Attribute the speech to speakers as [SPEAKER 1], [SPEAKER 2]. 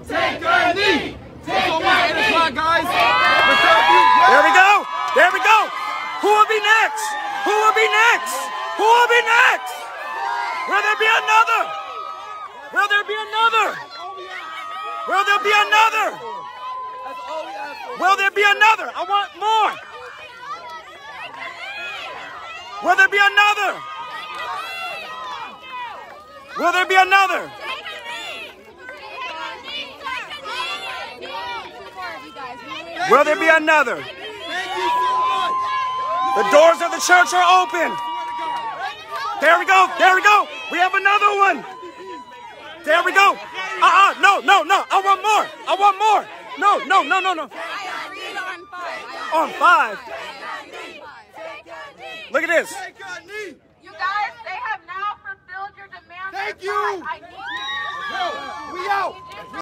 [SPEAKER 1] Take a knee. Take a knee. Guys.
[SPEAKER 2] There we go. There we go. Who will be next? Who will be next? Who will be next? Will there be another? Will there be another? Will there be another? Will there be another? I want more. Will there be another? Will there be another? Will there be another? The doors of the church are open. There we go. There we go. We have another one. There we go. No, no, no. I want more. I want more. No, no, no, no, no. On 5. Look at this.
[SPEAKER 3] You guys, they have now fulfilled your demands.
[SPEAKER 1] Thank you.
[SPEAKER 3] I need